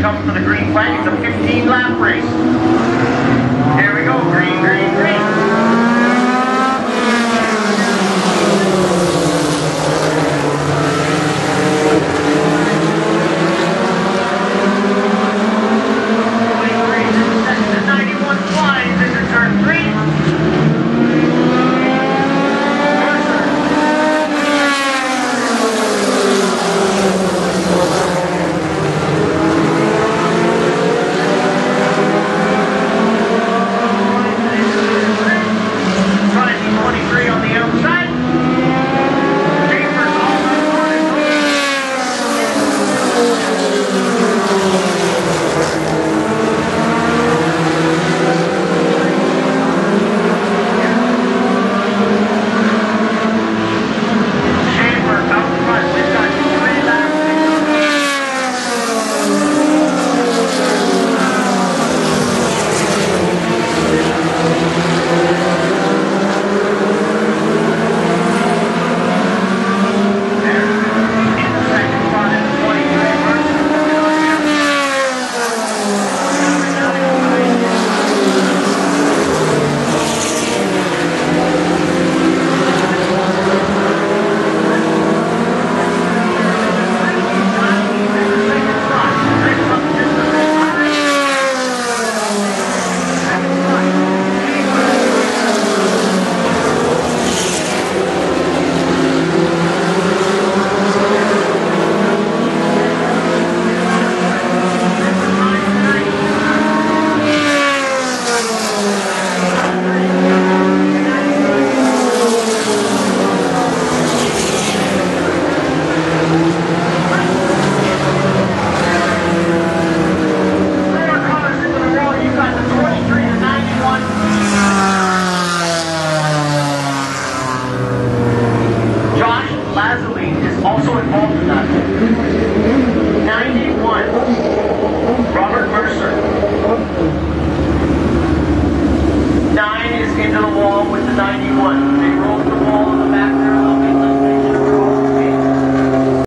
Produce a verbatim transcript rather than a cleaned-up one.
come for the green flag. It's a fifteen lap race. Here we go, green, green, green. ninety-one flies into turn three. twenty-three on the outside. Chambers all Chambers out front. We've got three laps. also involved in that. ninety-one, Robert Mercer. Nine is into the wall with the ninety-one.